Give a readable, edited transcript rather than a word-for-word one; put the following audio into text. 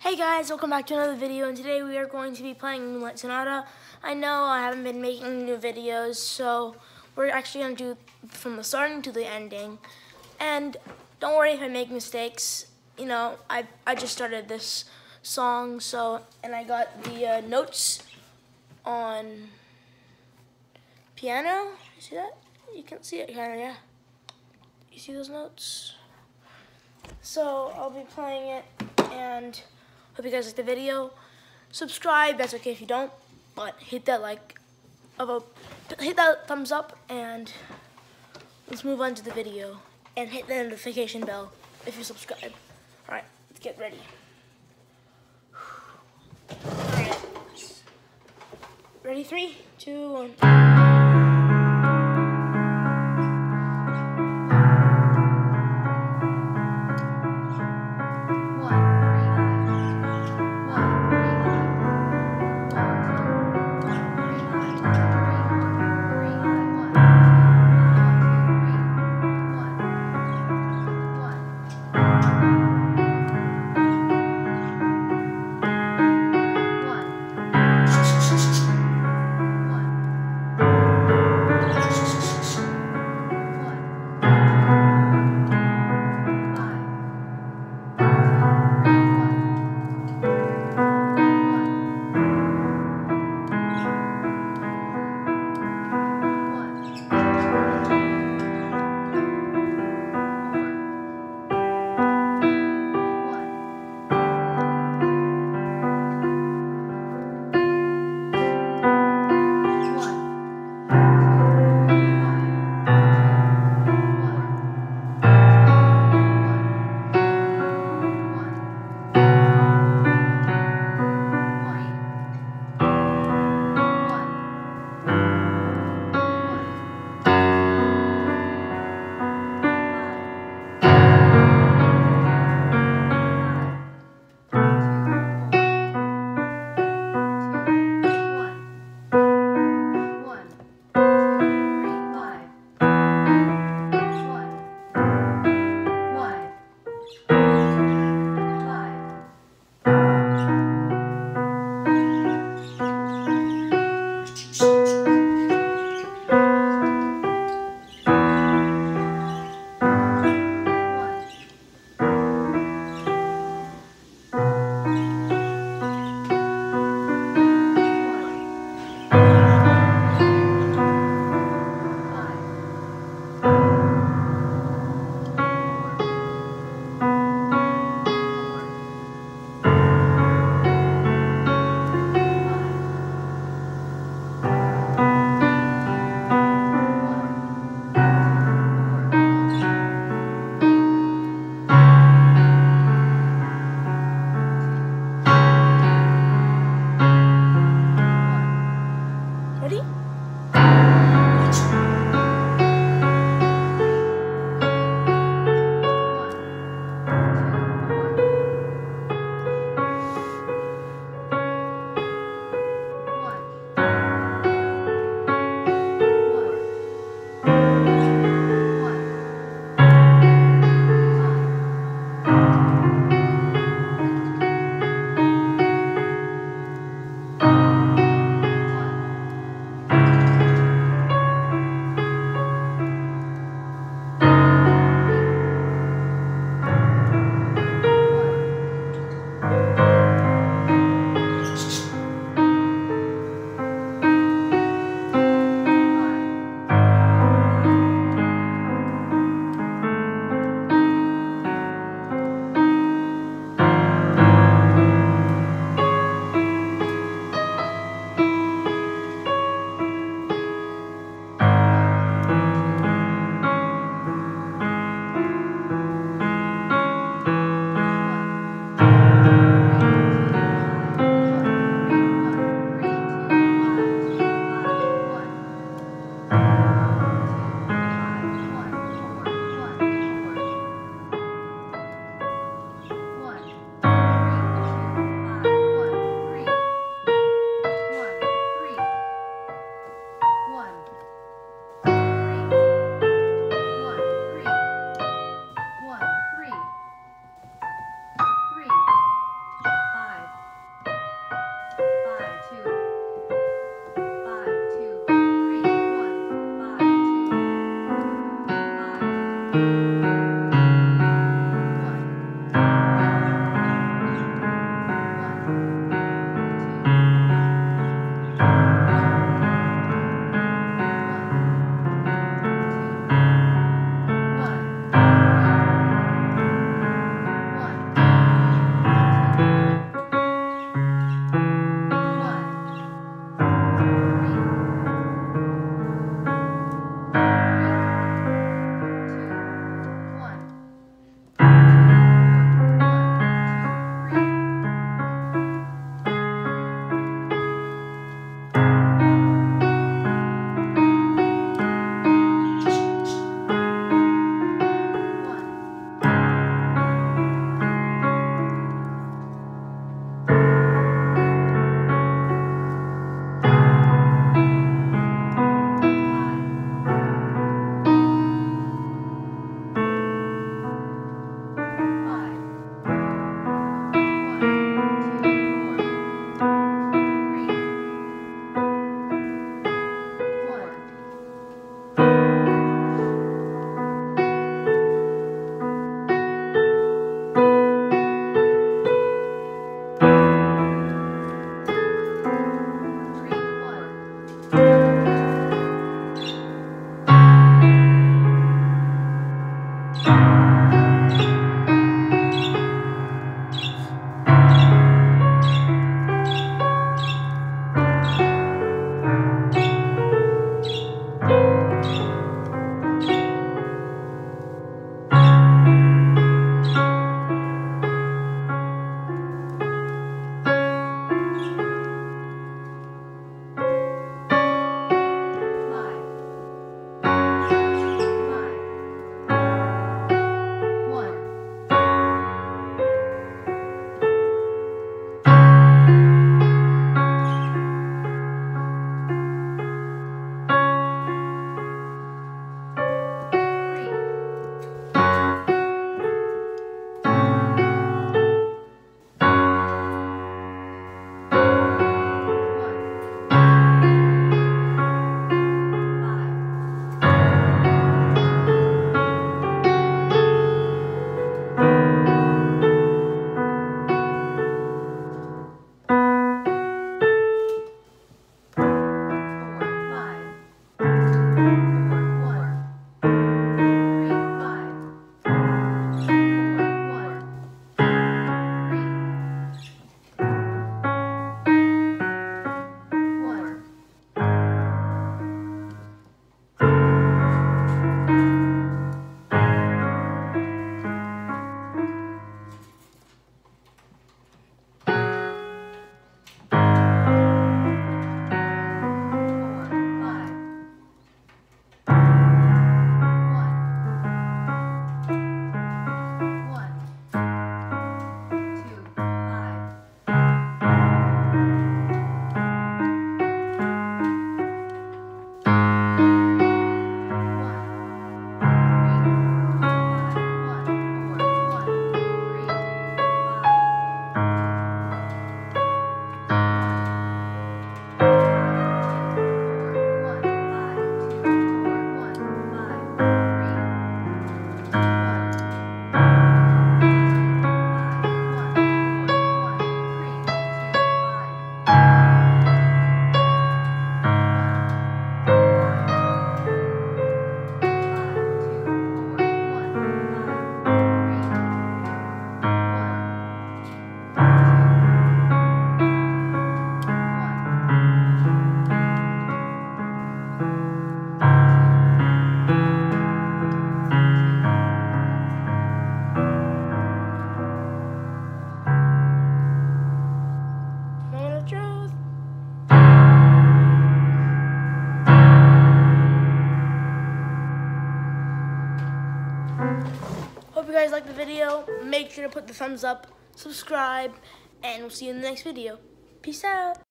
Hey guys, welcome back to another video, and today we are going to be playing Moonlight Sonata. I know I haven't been making new videos, so we're actually going to do from the starting to the ending. And don't worry if I make mistakes. You know, I just started this song, and I got the notes on piano. You see that? You can see it kind of, yeah. You see those notes? So I'll be playing it, and hope you guys like the video. Subscribe, that's okay if you don't, but hit that hit that thumbs up, and let's move on to the video. And hit the notification bell if you subscribe. Alright, let's get ready. Alright. Ready? 3, 2, 1. guys like the video, make sure to put the thumbs up, subscribe, and we'll see you in the next video. Peace out.